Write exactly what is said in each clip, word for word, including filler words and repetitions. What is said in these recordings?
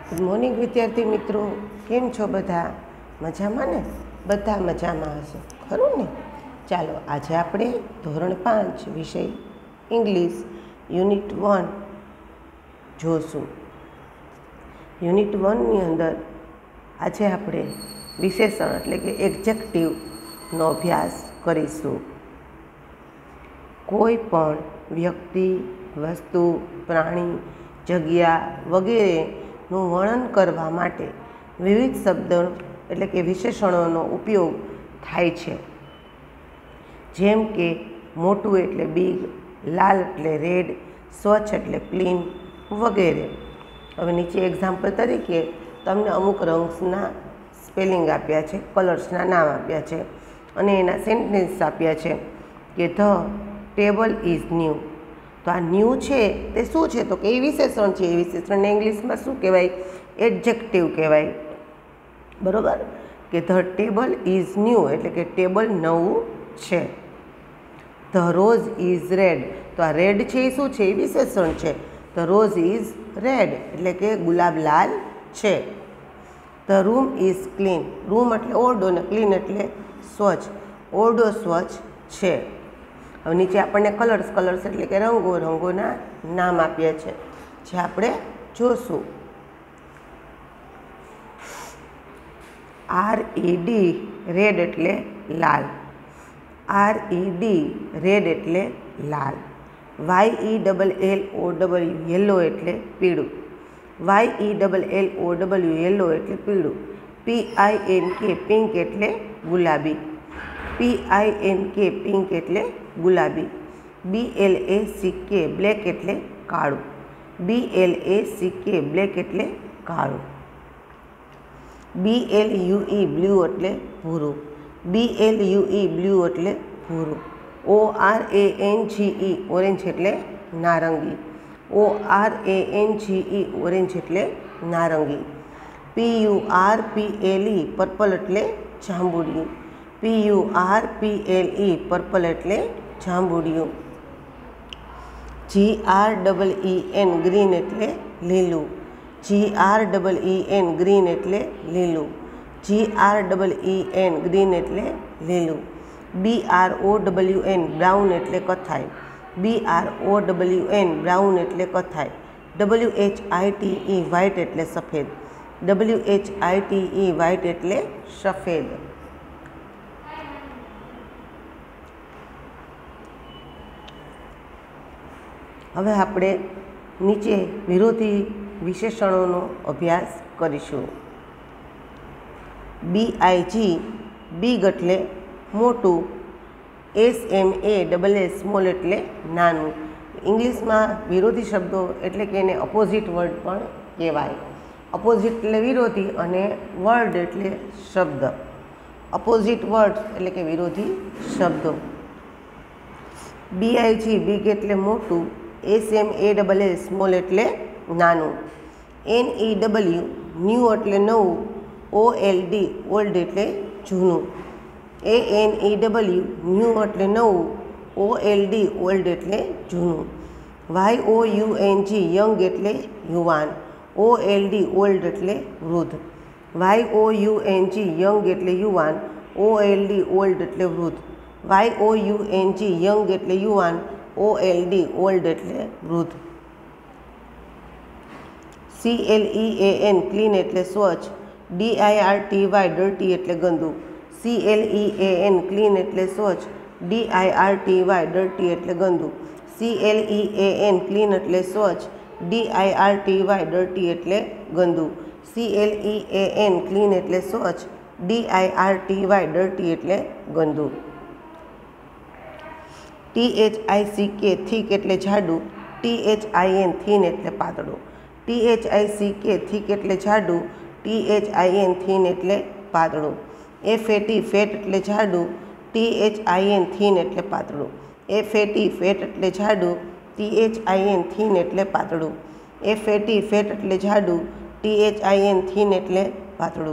Good morning विद्यार्थी मित्रों, केम छो बधा? मजामां ने? बधा मजामां हशे, खरुं ने? चालो आज आपणे धोरण पांच विषय इंग्लिश यूनिट वन जोशुं। यूनिट वन नी अंदर आज आपणे विशेषण एटले के एडजेक्टिव नो अभ्यास करीशुं। कोई पण व्यक्ति, वस्तु, प्राणी, जग्या वगैरेનું વર્ણન કરવા માટે વિવિધ શબ્દો એટલે કે વિશેષણોનો ઉપયોગ થાય છે, જેમ કે મોટું એટલે બિગ, લાલ એટલે રેડ, સ્વચ્છ એટલે ક્લીન વગેરે। હવે નીચે એક્ઝામ્પલ તરીકે તમને અમુક રંગ્સના સ્પેલિંગ આપ્યા છે, કલર્સના નામ આપ્યા છે અને એના સેન્ટેન્સ આપ્યા છે કે ધ ટેબલ ઇઝ ન્યૂ। तो आ न्यू है ते शू है तो कि विशेषण है। विशेषण ने इंग्लिश में शू कहवाय? एडजेक्टिव कहवाय, बरोबर। कि ध टेबल इज न्यू एटले कि टेबल नवुं छे। ध रोज इज रेड, तो आ रेड है शू है? विशेषण है। ध रोज इज रेड एटले कि गुलाब लाल है। ध रूम इज क्लीन, रूम एटले ओरडो ने क्लीन एटले स्वच्छ, ओरडो स्वच्छ है। હવે નીચે આપણને કલર્સ કલર્સ એટલે કે રંગો રંગોના નામ આપ્યા છે, જે આપણે જોશું। આર ઈ ડી રેડ એટલે લાલ, આર ઈ ડી રેડ એટલે લાલ। Y E double L O W yellow એટલે પીળું, Y E double L O W yellow એટલે પીળું। પી આઈ એન કે પિંક એટલે ગુલાબી, પી आई एन के पिंक एटले गुलाबी। B L A C K black एटले काळुं, B L A C K black एटले काळुं। B L U E blue एटले भूरुं, B L U E blue एटले भूरुं। O R A N G E orange एटले नारंगी, O R A N G E orange एटले नारंगी। P U R P L E purple एटले जांबुडियुं, P U R P L E purple एटले जांबुडियुं। G R double E N green एटले लीलू, G R double E N green एटले लीलू, G R double E N green एटले लीलू। B R O W N brown एटले कथाई, B R O W N brown एटले कथाई। W H I T E white एटले सफेद, W H I T E white एटले सफेद। હવે આપણે નીચે વિરોધી વિશેષણોનો અભ્યાસ કરીશું। બી આઈ જી બિગ એટલે મોટું, S M A double A small એટલે નાનું। ઇંગ્લિશમાં વિરોધી શબ્દો એટલે કે એને અપોઝિટ વર્ડ પણ કહેવાય। અપોઝિટ એટલે વિરોધી અને વર્ડ એટલે શબ્દ। અપોઝિટ વર્ડ એટલે કે વિરોધી શબ્દો। બી આઈ જી બિગ એટલે મોટું, S M A double A small एटले नानू। एन ई डबल्यू न्यू एटले नवुं, ओ एल डी ओल्ड एटले जूनू। A N E W new एटले नवुं, ओ एल डी ओल्ड एटले जूनू। Y O U N G young एटले युवान, ओ एल डी ओल्ड एटले वृद्ध। Y O U N G young एटले युवान, ओ एल डी ओल्ड एटले वृद्ध। Y O U N G young एटले युवान, ओ एल डी ओल्ड एटले वृद्ध। C L E A N clean एटले स्वच्छ, D I R T Y dirty एटले गंदू। C L E A N clean एटले स्वच्छ, D I R T Y dirty एटले गंदू। C L E A N clean एटले स्वच्छ, D I R T Y dirty एटले गंदू। C L E A N clean एटले स्वच्छ, D I R T Y dirty एटले गंदू। T H I C K thick एटले जाडू, T H I N thin एटले पातळुं। T H I C K thick एटले जाडू, T H I N thin एटले पातळुं। एफ ए टी फेट एटले जाडू, T H I N thin एटले पातळुं। एफ ए टी फेट एटले जाडू, T H I N thin एटले पातळुं। एफ ए टी फेट एटले जाडू, T H I N thin एटले पातळुं।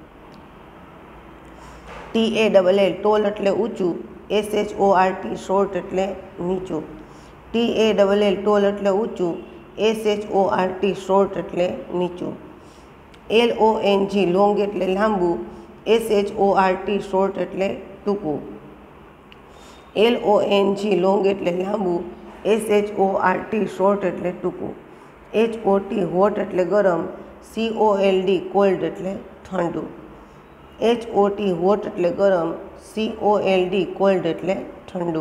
T A double L tall एटले ऊंचું, S H O R T short एटले नीचું। T A double L tall एटले ऊंचું, S H O R T short एटले नीचું। L O N G long એટલે લાંબુ, S H O R T short એટલે ટૂંકું. L O N G long એટલે લાંબુ, S H O R T short એટલે ટૂંકું. એચ ઓ ટી હોટ એટલે ગરમ, C O L D cold એટલે ઠંડુ. એચ ઓ ટી હોટ એટલે ગરમ, C O L D cold એટલે ઠંડુ.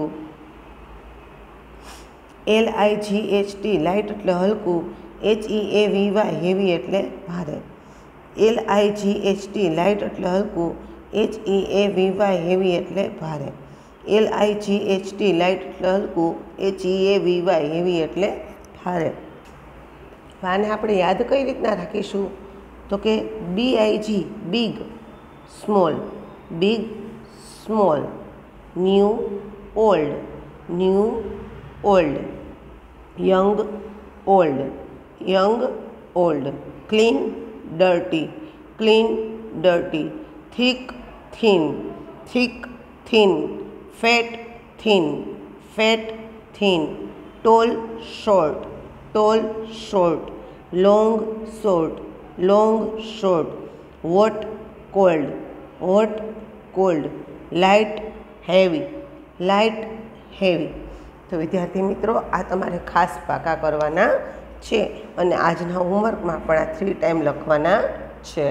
L I G H T light એટલે હલકું, H E A V Y heavy એટલે ભારે. L I G H T light એટલે હલકું, H E A V Y heavy એટલે ભારે. L I G H T light એટલે હલકું, H E A V Y heavy એટલે ભારે. આને આપણે યાદ કઈ રીતના રાખીશું તો કે B I G big, small, big, small, new, old, new, old, young, old, young, old, clean, dirty, clean, dirty, thick, thin, thick, thin, fat, thin, fat, thin, tall, short, tall, short, long, short, long, short, hot, cold, hot, cold, light, heavy, light, heavy. તો વિદ્યાર્થી મિત્રો, આ તમારે ખાસ પાકા કરવાના છે અને આજના હોમવર્કમાં પણ આ થ્રી ટાઈમ લખવાના છે.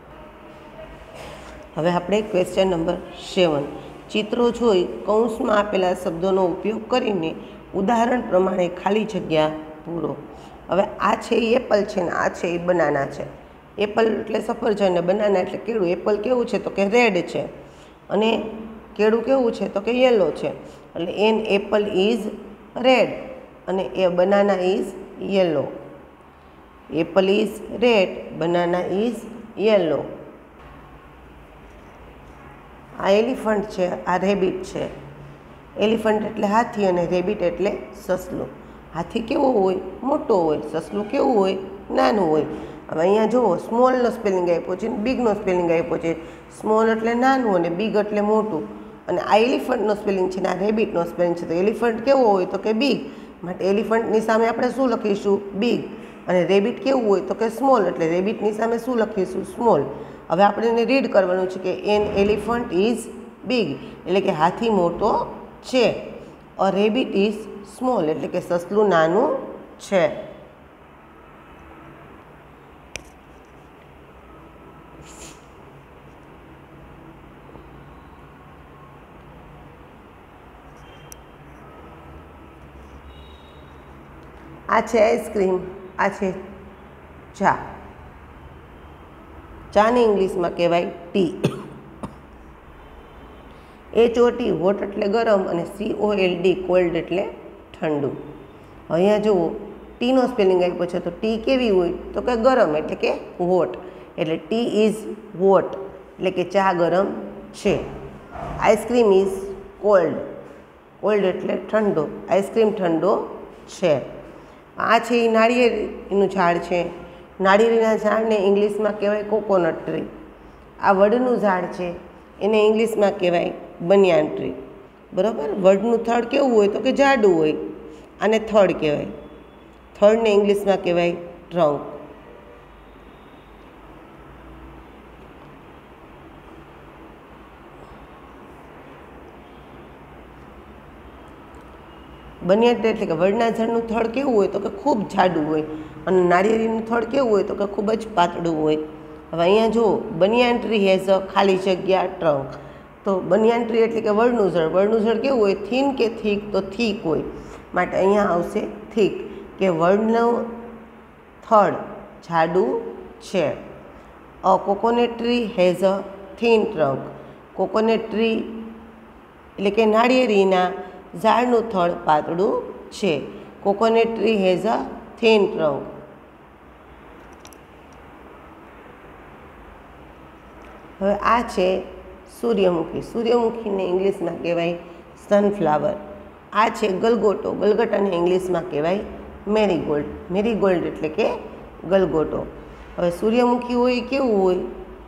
હવે આપણે ક્વેશ્ચન નંબર સેવન. ચિત્રો જોઈ કૌંસમાં આપેલા શબ્દોનો ઉપયોગ કરીને ઉદાહરણ પ્રમાણે ખાલી જગ્યા પૂરો. હવે આ છે એ એપલ છે ને આ છે એ બનાના છે. એપલ એટલે સફરજન અને બનાના એટલે કેળું. એપલ કેવું છે તો કે રેડ છે અને કેળું કેવું છે તો કે યલો છે. એટલે એન એપલ ઇઝ રેડ અને a banana is yellow. Apple is red, banana is yellow. આ એલિફન્ટ છે, આ રેબિટ છે. એલિફન્ટ એટલે હાથી અને રેબિટ એટલે સસલું. હાથી કેવો હોય? મોટો હોય. સસલું કેવું હોય? નાનું હોય. હવે અહીંયા જુઓ, સ્મોલનો સ્પેલિંગ આપ્યો છે, બિગનો સ્પેલિંગ આપ્યો છે. સ્મોલ એટલે નાનું અને બિગ એટલે મોટું. અને આ એલિફન્ટનો સ્પેલિંગ છે ને આ રેબિટનો સ્પેલિંગ છે. તો એલિફન્ટ કેવો હોય તો કે બિગ, માટે એલિફન્ટની સામે આપણે શું લખીશું? બિગ. અને રેબિટ કેવું હોય તો કે સ્મોલ, એટલે રેબિટની સામે શું લખીશું? સ્મોલ. હવે આપણે એને રીડ કરવાનું છે કે એન એલિફન્ટ ઇઝ બિગ, એટલે કે હાથી મોટો છે. અ રેબિટ ઇઝ સ્મોલ, એટલે કે સસલું નાનું છે. આ છે આઈસ્ક્રીમ, આ છે ચા. ચાને ઇંગ્લિશમાં કહેવાય tea. H O T hot એટલે ગરમ અને C O L D cold એટલે ઠંડુ. અહીંયા જુઓ, ટીનો સ્પેલિંગ આપ્યો છે તો ટી કેવી હોય તો કે ગરમ, એટલે કે હોટ. એટલે ટી ઇઝ હોટ, એટલે કે ચા ગરમ છે. આઈસ્ક્રીમ ઇઝ કોલ્ડ, કોલ્ડ એટલે ઠંડો. આઈસ્ક્રીમ ઠંડો છે. આ છે એ નાળિયેરીનું ઝાડ છે. નાળિયેરીના ઝાડને ઇંગ્લિશમાં કહેવાય કોકોનટ ટ્રી. આ વડનું ઝાડ છે, એને ઇંગ્લિશમાં કહેવાય બનિયાન ટ્રી. બરાબર. વડનું થડ કેવું હોય તો કે જાડું હોય, આને થડ કહેવાય. થડને ઇંગ્લિશમાં કહેવાય ટ્રંક. બનિયાન ટ્રી એટલે કે વડના ઝાડનું થડ કેવું હોય તો કે ખૂબ જાડું હોય અને નાળિયેરીનું થડ કેવું હોય તો કે ખૂબ જ પાતળું હોય. હવે અહીંયા જુઓ, બનિયાન ટ્રી હેઝ અ ખાલી જગ્યા ટ્રંક. તો બનિયાન ટ્રી એટલે કે વડનું ઝાડ. વડનું ઝાડ કેવું હોય? થીન કે થીક? તો થીક હોય, માટે અહીંયા આવશે થીક, કે વડનું થડ જાડું છે. A coconut tree has a thin trunk. Coconut tree એટલે કે નાળિયેરીના ઝાડનું થડ પાતળું છે. Coconut tree has a thin trunk. હવે આ છે સૂર્યમુખી. સૂર્યમુખીને ઇંગ્લિશમાં કહેવાય સનફ્લાવર. આ છે ગલગોટો. ગલગોટાને ઇંગ્લિશમાં કહેવાય મેરીગોલ્ડ. મેરીગોલ્ડ એટલે કે ગલગોટો. હવે સૂર્યમુખી હોય એ કેવું હોય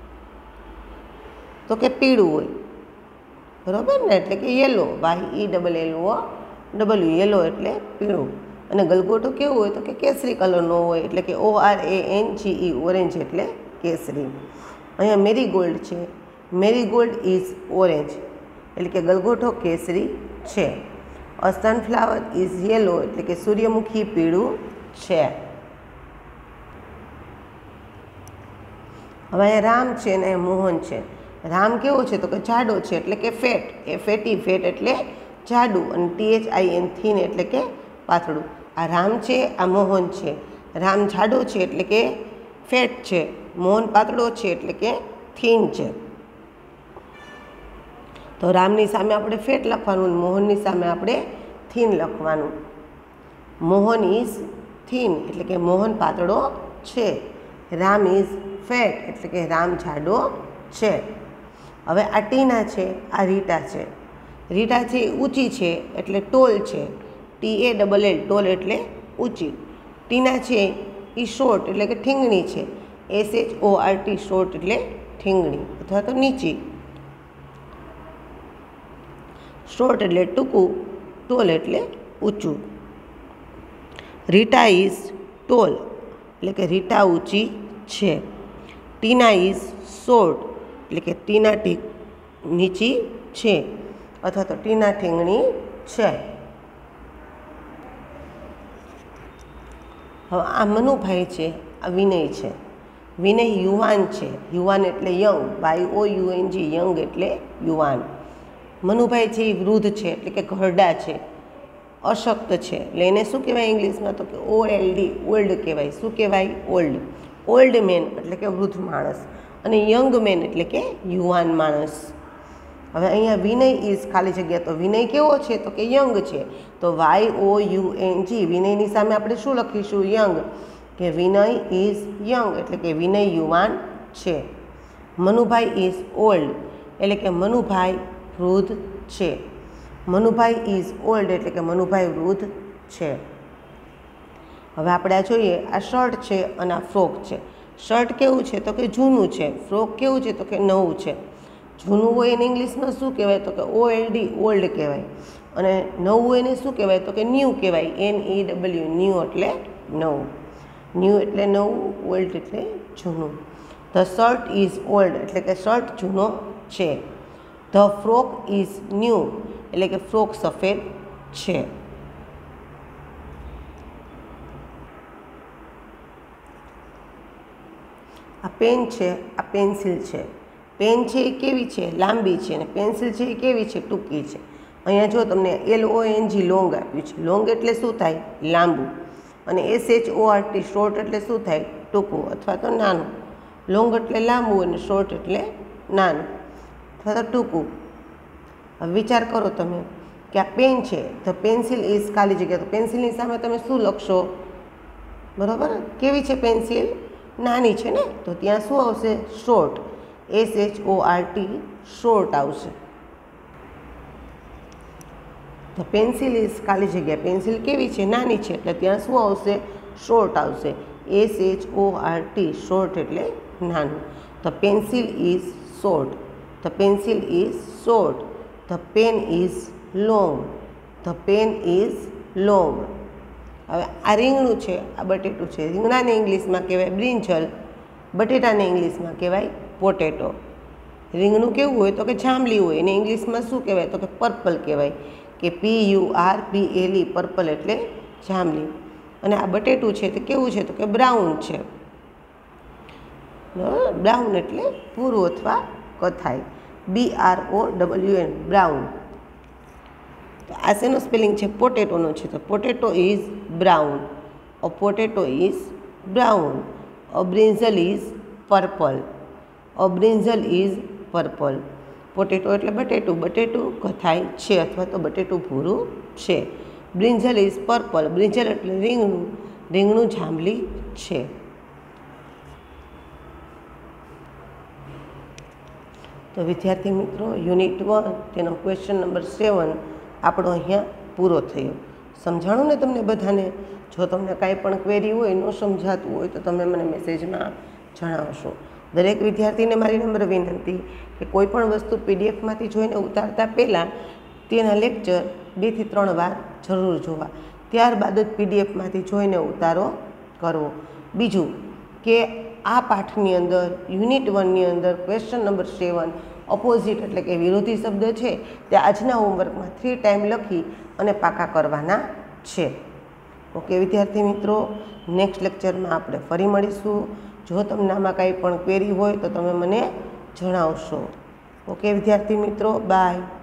તો કે પીળું હોય. બરાબર ને? એટલે કે yellow. Y E double L O W, yellow એટલે પીળું. અને ગલગોટો કેવું હોય તો કે કેસરી કલરનો હોય, એટલે કે O R A N G E, orange એટલે કેસરી. અહીંયા મેરીગોલ્ડ છે, મેરીગોલ્ડ ઇઝ ઓરેન્જ એટલે કે ગલગોટો કેસરી છે. અ સનફ્લાવર ઇઝ યેલો એટલે કે સૂર્યમુખી પીળું છે. હવે અહીંયા રામ છે અને મોહન છે. રામ કેવો છે તો કે જાડો છે એટલે કે ફેટ, એ ફેટી, ફેટ એટલે જાડું, અને T H I N thin એટલે કે પાતળું. આ રામ છે, આ મોહન છે. રામ જાડો છે એટલે કે ફેટ છે, મોહન પાતળો છે એટલે કે થીન છે. તો રામની સામે આપણે ફેટ લખવાનું, મોહનની સામે આપણે થીન લખવાનું. મોહન ઇઝ થીન એટલે કે મોહન પાતળો છે. રામ ઇઝ ફેટ એટલે કે રામ જાડો છે. હવે આ ટીના છે, આ રીટા છે. રીટા છે એ ઊંચી છે એટલે ટોલ છે, T A double L, tall એટલે ઊંચી. ટીના છે એ શોર્ટ એટલે કે ઠીંગણી છે, S H O R T, short એટલે ઠીંગણી અથવા તો નીચી. શોર્ટ એટલે ટૂંકું, ટોલ એટલે ઊંચું. રીટા ઇઝ ટોલ એટલે કે રીટા ઊંચી છે. ટીના ઇઝ શોર્ટ એટલે કે ટીના ટી નીચી છે અથવા તો ટીના ઠીંગણી છે. હવે આ મનુભાઈ છે, આ વિનય છે. વિનય યુવાન છે, યુવાન એટલે young, Y O U N G, young એટલે યુવાન. મનુભાઈ છે એ વૃદ્ધ છે એટલે કે ઘરડા છે, અશક્ત છે. એટલે એને શું કહેવાય ઇંગ્લિશમાં તો કે ઓ એલ ડી, ઓલ્ડ કહેવાય. શું કહેવાય? ઓલ્ડ. ઓલ્ડ મેન એટલે કે વૃદ્ધ માણસ, અને યંગ મેન એટલે કે યુવાન માણસ. હવે અહીંયા વિનય ઇઝ ખાલી જગ્યા, તો વિનય કેવો છે તો કે યંગ છે. તો Y O U N G, વિનયની સામે આપણે શું લખીશું? યંગ, કે વિનય ઇઝ યંગ એટલે કે વિનય યુવાન છે. મનુભાઈ ઇઝ ઓલ્ડ એટલે કે મનુભાઈ વૃદ્ધ છે. મનુભાઈ ઇઝ ઓલ્ડ એટલે કે મનુભાઈ વૃદ્ધ છે. હવે આપણે આ જોઈએ, આ શર્ટ છે અને આ ફ્રોક છે. શર્ટ કેવું છે તો કે જૂનું છે, ફ્રોક કેવું છે તો કે નવું છે. જૂનું હોય એને ઇંગ્લિશમાં શું કહેવાય તો કે ઓ એલ ડી, ઓલ્ડ કહેવાય, અને નવું હોય એને શું કહેવાય તો કે ન્યૂ કહેવાય, એન ઈ ડબલ્યુ, ન્યૂ એટલે નવું. ન્યૂ એટલે નવું, ઓલ્ડ એટલે જૂનું. ધ શર્ટ ઇઝ ઓલ્ડ એટલે કે શર્ટ જૂનો છે. ધ ફ્રોક ઇઝ ન્યૂ એટલે કે ફ્રોક સફેદ છે. આ પેન છે, આ પેન્સિલ છે. પેન છે એ કેવી છે? લાંબી છે, અને પેન્સિલ છે એ કેવી છે? ટૂંકી છે. અહીંયા જો તમને L O N G, long આપ્યું છે. લોંગ એટલે શું થાય? લાંબુ. અને S H O R T, short એટલે શું થાય? ટૂંકું અથવા તો નાનું. લોંગ એટલે લાંબુ અને શોર્ટ એટલે નાનું અથવા તો ટૂંકું. હવે વિચાર કરો તમે કે આ પેન છે, ધ પેન્સિલ ઇઝ ખાલી જગ્યા, તો પેન્સિલની સામે તમે શું લખશો? બરાબર, કેવી છે પેન્સિલ? નાની છે ને, તો ત્યાં શું આવશે? Short, S H O R T, short આવશે. ધ પેન્સિલ ઇઝ ખાલી જગ્યા, પેન્સિલ કેવી છે? નાની છે, એટલે ત્યાં શું આવશે? શોર્ટ આવશે, S H O R T, short એટલે નાનું. The pencil is short, the pencil is short. The pen is long, the pen is long. હવે આ રીંગણું છે, આ બટેટું છે. રીંગણાને ઇંગ્લિશમાં કહેવાય બ્રિંજલ, બટેટાને ઇંગ્લિશમાં કહેવાય પોટેટો. રીંગણું કેવું હોય તો કે જાંબલી હોય, એને ઇંગ્લિશમાં શું કહેવાય તો કે પર્પલ કહેવાય, કે P U R P L E, purple એટલે જાંબલી. અને આ બટેટું છે તે કેવું છે તો કે બ્રાઉન છે. બ્રાઉન એટલે ભૂરું અથવા કથાઈ, B R O W N, brown. તો આ શેનો સ્પેલિંગ છે? પોટેટોનો છે. તો potato is brown, a potato is brown. A brinjal is purple, a brinjal is purple. Potato એટલે બટેટું, બટેટું કથાઈ છે અથવા તો બટેટું ભૂરું છે. બ્રિંજલ ઇઝ પર્પલ, બ્રિંજલ એટલે રીંગણું, રીંગણું જાંબલી છે. તો વિદ્યાર્થી મિત્રો, યુનિટ વન તેનો ક્વેશ્ચન નંબર સેવન આપણો અહીંયા પૂરો થયો. સમજાણું ને તમને બધાને? જો તમને કાંઈ પણ ક્વેરી હોય, ન સમજાતું હોય તો તમે મને મેસેજમાં જણાવશો. દરેક વિદ્યાર્થીને મારી નમ્ર વિનંતી કે કોઈ પણ વસ્તુ પીડીએફમાંથી જોઈને ઉતારતા પહેલાં તેના લેક્ચર બેથી ત્રણ વાર જરૂર જોવા, ત્યારબાદ જ પીડીએફમાંથી જોઈને ઉતારો કરવો. બીજું કે આ પાઠની અંદર યુનિટ વનની અંદર ક્વેશ્ચન નંબર સેવન ઓપોઝિટ એટલે કે વિરોધી શબ્દ છે તે આજના હોમવર્કમાં થ્રી ટાઈમ લખી અને પાકા કરવાના છે. ઓકે વિદ્યાર્થી મિત્રો, નેક્સ્ટ લેક્ચરમાં આપણે ફરી મળીશું. જો તમને આમાં કાંઈ પણ ક્વેરી હોય તો તમે મને જણાવશો. ઓકે વિદ્યાર્થી મિત્રો, બાય.